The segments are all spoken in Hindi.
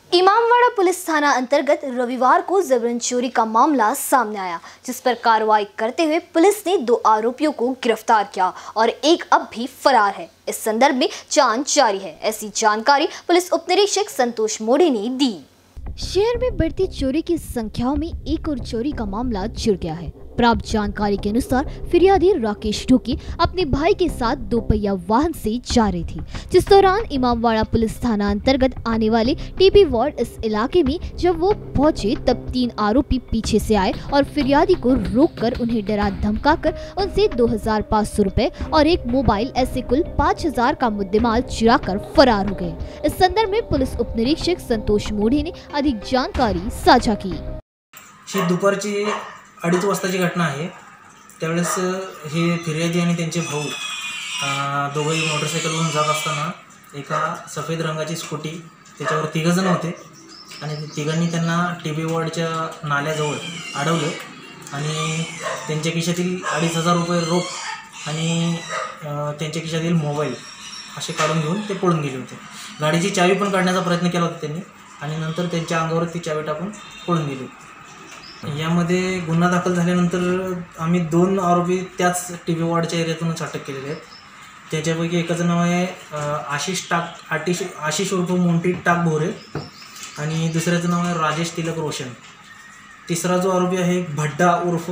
इमामवाड़ा पुलिस थाना अंतर्गत रविवार को जबरन चोरी का मामला सामने आया, जिस पर कार्रवाई करते हुए पुलिस ने 2 आरोपियों को गिरफ्तार किया और एक अब भी फरार है। इस संदर्भ में जांच जारी है, ऐसी जानकारी पुलिस उप निरीक्षक संतोष मोढ़े ने दी। शहर में बढ़ती चोरी की संख्याओं में एक और चोरी का मामला जुड़ गया है। प्राप्त जानकारी के अनुसार फिरियादी राकेश ढोकी अपने भाई के साथ 2 पहिया वाहन से जा रही थी, जिस दौरान इमामवाड़ा पुलिस थाना अंतर्गत आने वाले टीपी वार्ड इस इलाके में जब वो पहुंचे तब 3 आरोपी पीछे से आए और फिरियादी को रोककर उन्हें डरा धमकाकर उनसे 2500 रुपए और एक मोबाइल ऐसे कुल 5000 का मुद्देमाल चुरा कर फरार हो गए। इस संदर्भ में पुलिस उप निरीक्षक संतोष मोढ़े ने अधिक जानकारी साझा की। दुपारची 2:30 वाजताची घटना आहे। त्यावेळेस हे फिर्यादी आणि त्यांचे भाऊ दोघंही मोटरसायकलवरून जात असताना एका सफेद रंगाची स्कूटी, त्याच्यावर 3 जण होते आणि तिघांनी त्यांना टीबी वॉर्डच्या नाल्याजवळ अडवलं आणि त्यांच्या खिशातील 2500 रुपये रोख आणि त्यांच्या खिशातील मोबाईल असे काढून घेऊन ते पळून गेले होते। गाडीची चावी पण काढण्याचा प्रयत्न केला होता त्यांनी आणि नंतर त्यांच्या अंगावर ती चावी टाकून पळून गेले। यामध्ये गुन्हा दाखल झाल्यानंतर आम्ही 2 आरोपी त्याच टीबी वॉर्डच्या एरियातूनच अटक केलेले आहेत। त्याच्यापैकी एकाचं नाव आहे आशिष उर्फ मोंटी टाक भोरे आणि दुसऱ्याचं नाव आहे राजेश तिलक रोशन। तिसरा जो आरोपी आहे भड्डा उर्फ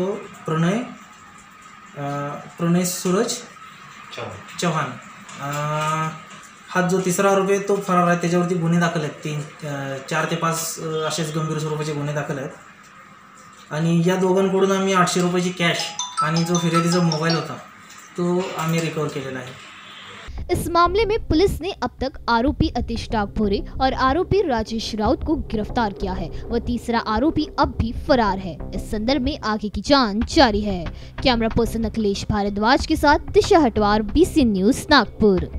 प्रणय सूरज चव्हाण। हा जो तिसरा आरोपी आहे तो फरार आहे। त्याच्यावरती गुन्हे दाखल आहेत, 4 ते 5 असेच गंभीर स्वरूपाचे गुन्हे दाखल आहेत आणि या दोघांकडून आम्ही 800 रुपयाची कॅश आणि जो फिर्यादीचा मोबाइल होता तो आम्ही रिकवर केलेला है। इस मामले में पुलिस ने अब तक आरोपी अतीश टाकभोरे और आरोपी राजेश राउत को गिरफ्तार किया है। वह तीसरा आरोपी अब भी फरार है। इस संदर्भ में आगे की जांच जारी है। कैमरा पर्सन अखिलेश भारद्वाज के साथ दिशा हटवार, BC न्यूज़ नागपुर।